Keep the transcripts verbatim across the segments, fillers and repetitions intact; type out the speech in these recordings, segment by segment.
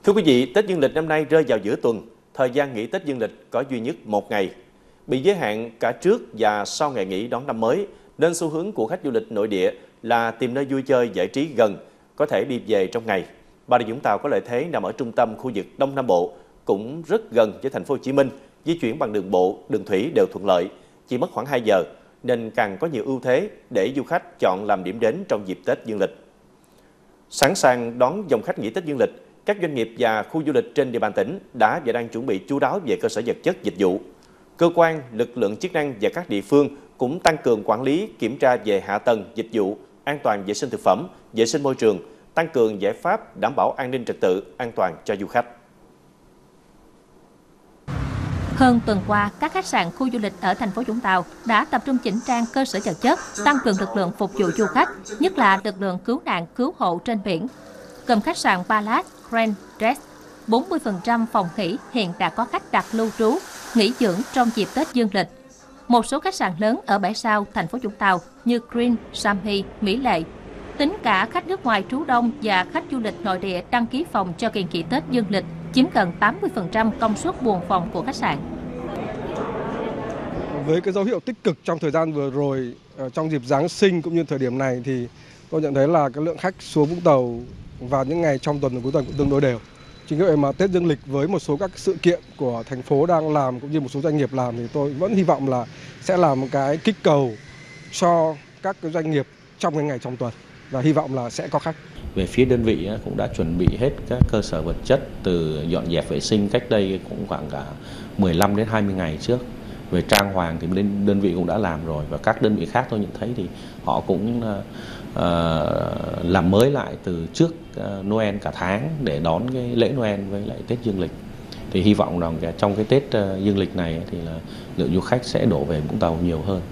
Thưa quý vị, Tết Dương lịch năm nay rơi vào giữa tuần, thời gian nghỉ Tết Dương lịch có duy nhất một ngày. Bị giới hạn cả trước và sau ngày nghỉ đón năm mới, nên xu hướng của khách du lịch nội địa là tìm nơi vui chơi giải trí gần, có thể đi về trong ngày. Bà Rịa Vũng Tàu có lợi thế nằm ở trung tâm khu vực Đông Nam Bộ, cũng rất gần với thành phố Hồ Chí Minh, di chuyển bằng đường bộ, đường thủy đều thuận lợi, chỉ mất khoảng hai giờ, nên càng có nhiều ưu thế để du khách chọn làm điểm đến trong dịp Tết Dương lịch. Sẵn sàng đón dòng khách nghỉ Tết Dương lịch, các doanh nghiệp và khu du lịch trên địa bàn tỉnh đã và đang chuẩn bị chu đáo về cơ sở vật chất, dịch vụ. Cơ quan, lực lượng chức năng và các địa phương cũng tăng cường quản lý, kiểm tra về hạ tầng, dịch vụ, an toàn vệ sinh thực phẩm, vệ sinh môi trường, tăng cường giải pháp đảm bảo an ninh trật tự, an toàn cho du khách. Hơn tuần qua, các khách sạn, khu du lịch ở thành phố Vũng Tàu đã tập trung chỉnh trang cơ sở vật chất, tăng cường lực lượng phục vụ du khách, nhất là lực lượng cứu nạn, cứu hộ trên biển. Gồm khách sạn Palace, Grand Dress, bốn mươi phần trăm phòng nghỉ hiện đã có khách đặt lưu trú, nghỉ dưỡng trong dịp Tết Dương lịch. Một số khách sạn lớn ở bãi sau thành phố Vũng Tàu như Green, Samhy, Mỹ Lệ, tính cả khách nước ngoài trú đông và khách du lịch nội địa đăng ký phòng cho kỳ nghỉ Tết Dương lịch chiếm gần tám mươi phần trăm công suất buồng phòng của khách sạn. Với cái dấu hiệu tích cực trong thời gian vừa rồi, trong dịp Giáng sinh cũng như thời điểm này thì tôi nhận thấy là cái lượng khách xuống Vũng Tàu vào những ngày trong tuần và cuối tuần cũng tương đối đều. Chính vì vậy mà Tết Dương lịch với một số các sự kiện của thành phố đang làm cũng như một số doanh nghiệp làm thì tôi vẫn hy vọng là sẽ là một cái kích cầu cho các cái doanh nghiệp trong cái ngày trong tuần và hy vọng là sẽ có khách. Về phía đơn vị cũng đã chuẩn bị hết các cơ sở vật chất, từ dọn dẹp vệ sinh cách đây cũng khoảng cả mười lăm đến hai mươi ngày trước. Về trang hoàng thì đơn vị cũng đã làm rồi, và các đơn vị khác tôi nhận thấy thì họ cũng uh, làm mới lại từ trước uh, Noel cả tháng để đón cái lễ Noel với lại Tết Dương lịch. Thì hy vọng rằng trong cái Tết uh, Dương lịch này thì là lượng du khách sẽ đổ về Vũng Tàu nhiều hơn.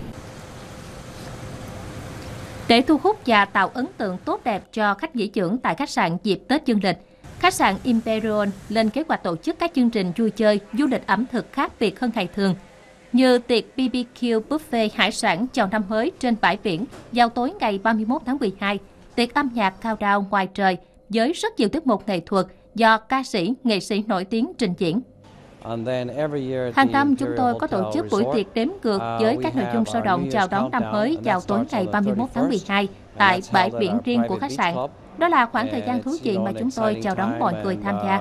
Để thu hút và tạo ấn tượng tốt đẹp cho khách nghỉ dưỡng tại khách sạn dịp Tết Dương lịch, khách sạn Imperial lên kế hoạch tổ chức các chương trình vui chơi, du lịch ẩm thực khác biệt hơn ngày thường, như tiệc bê bê kiu buffet hải sản chào năm mới trên bãi biển vào tối ngày ba mươi mốt tháng mười hai, tiệc âm nhạc countdown ngoài trời với rất nhiều tiết mục nghệ thuật do ca sĩ, nghệ sĩ nổi tiếng trình diễn. Hàng năm chúng tôi có tổ chức buổi tiệc đếm ngược với các nội dung sôi động chào đón năm mới vào tối ngày ba mươi mốt tháng mười hai tại bãi biển riêng của khách sạn. Đó là khoảng thời gian thú vị mà chúng tôi chào đón mọi người tham gia.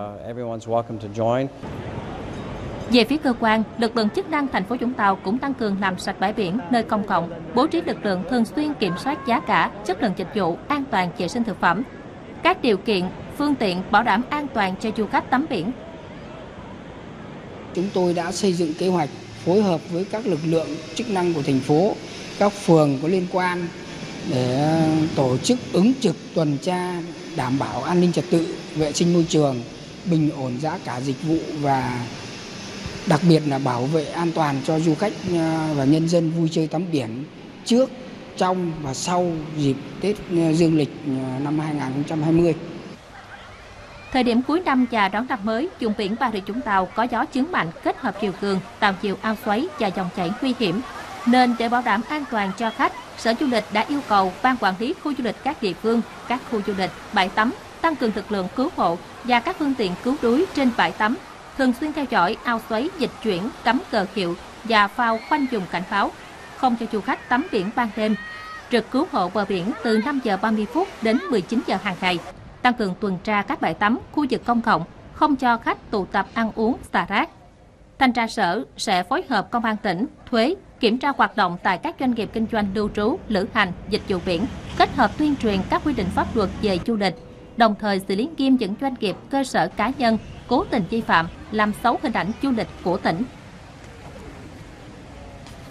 Về phía cơ quan, lực lượng chức năng thành phố Vũng Tàu cũng tăng cường làm sạch bãi biển, nơi công cộng, bố trí lực lượng thường xuyên kiểm soát giá cả, chất lượng dịch vụ, an toàn vệ sinh thực phẩm, các điều kiện, phương tiện bảo đảm an toàn cho du khách tắm biển. Chúng tôi đã xây dựng kế hoạch phối hợp với các lực lượng chức năng của thành phố, các phường có liên quan để tổ chức ứng trực tuần tra, đảm bảo an ninh trật tự, vệ sinh môi trường, bình ổn giá cả dịch vụ và đặc biệt là bảo vệ an toàn cho du khách và nhân dân vui chơi tắm biển trước, trong và sau dịp Tết Dương lịch năm hai nghìn không trăm hai mươi. Thời điểm cuối năm và đón năm mới, vùng biển Bà Rịa Vũng Tàu có gió chướng mạnh kết hợp chiều cường, tạo chiều ao xoáy và dòng chảy nguy hiểm. Nên để bảo đảm an toàn cho khách, Sở Du lịch đã yêu cầu Ban Quản lý khu du lịch các địa phương, các khu du lịch, bãi tắm tăng cường lực lượng cứu hộ và các phương tiện cứu đuối trên bãi tắm, thường xuyên theo dõi ao xoáy dịch chuyển, cắm cờ hiệu và phao khoanh vùng cảnh báo, không cho du khách tắm biển ban đêm. Trực cứu hộ bờ biển từ năm giờ ba mươi phút đến mười chín giờ hàng ngày. Tăng cường tuần tra các bãi tắm, khu vực công cộng, không cho khách tụ tập ăn uống, xả rác. Thanh tra Sở sẽ phối hợp Công an tỉnh, thuế, kiểm tra hoạt động tại các doanh nghiệp kinh doanh lưu trú, lữ hành, dịch vụ biển, kết hợp tuyên truyền các quy định pháp luật về du lịch, đồng thời xử lý nghiêm những doanh nghiệp, cơ sở cá nhân cố tình vi phạm, làm xấu hình ảnh du lịch của tỉnh.